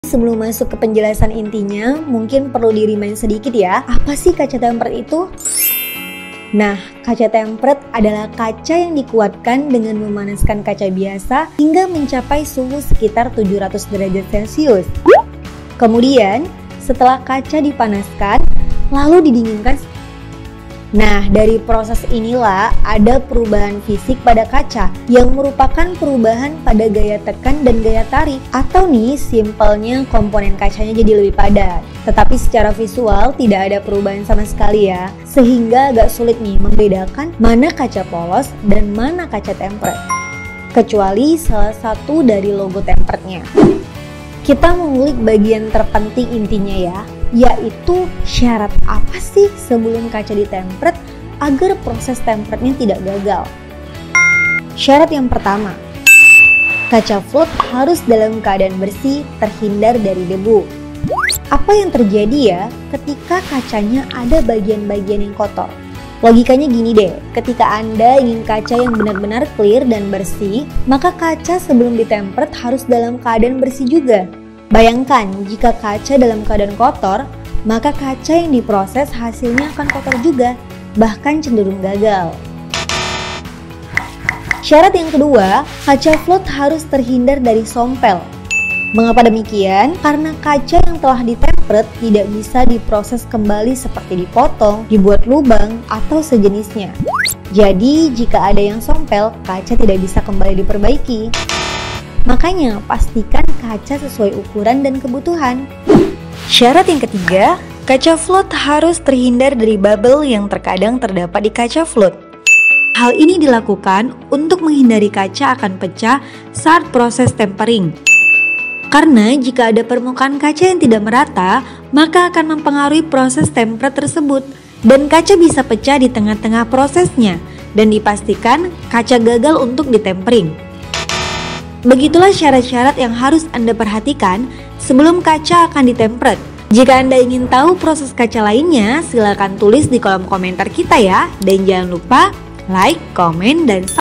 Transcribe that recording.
Sebelum masuk ke penjelasan intinya, mungkin perlu di-remind sedikit ya, apa sih kaca tempered itu? Nah, kaca tempered adalah kaca yang dikuatkan dengan memanaskan kaca biasa hingga mencapai suhu sekitar 700 derajat Celcius. Kemudian, setelah kaca dipanaskan, lalu didinginkan. Nah, dari proses inilah ada perubahan fisik pada kaca yang merupakan perubahan pada gaya tekan dan gaya tarik, atau nih simpelnya komponen kacanya jadi lebih padat. Tetapi secara visual tidak ada perubahan sama sekali ya, sehingga agak sulit nih membedakan mana kaca polos dan mana kaca tempered. Kecuali salah satu dari logo temperednya. Kita mengulik bagian terpenting intinya ya, yaitu syarat apa sih sebelum kaca ditempered agar proses temperednya tidak gagal. Syarat yang pertama, kaca float harus dalam keadaan bersih, terhindar dari debu. Apa yang terjadi ya ketika kacanya ada bagian-bagian yang kotor? Logikanya gini deh, ketika Anda ingin kaca yang benar-benar clear dan bersih, maka kaca sebelum ditempered harus dalam keadaan bersih juga. Bayangkan jika kaca dalam keadaan kotor, maka kaca yang diproses hasilnya akan kotor juga, bahkan cenderung gagal. Syarat yang kedua, kaca float harus terhindar dari sompel. Mengapa demikian? Karena kaca yang telah ditempered tidak bisa diproses kembali seperti dipotong, dibuat lubang, atau sejenisnya. Jadi, jika ada yang sompel, kaca tidak bisa kembali diperbaiki. Makanya, pastikan kaca sesuai ukuran dan kebutuhan. Syarat yang ketiga, kaca float harus terhindar dari bubble yang terkadang terdapat di kaca float. Hal ini dilakukan untuk menghindari kaca akan pecah saat proses tempering. Karena jika ada permukaan kaca yang tidak merata, maka akan mempengaruhi proses tempered tersebut dan kaca bisa pecah di tengah-tengah prosesnya dan dipastikan kaca gagal untuk ditempering. Begitulah syarat-syarat yang harus Anda perhatikan sebelum kaca akan ditempered. Jika Anda ingin tahu proses kaca lainnya, silakan tulis di kolom komentar kita ya. Dan jangan lupa like, komen, dan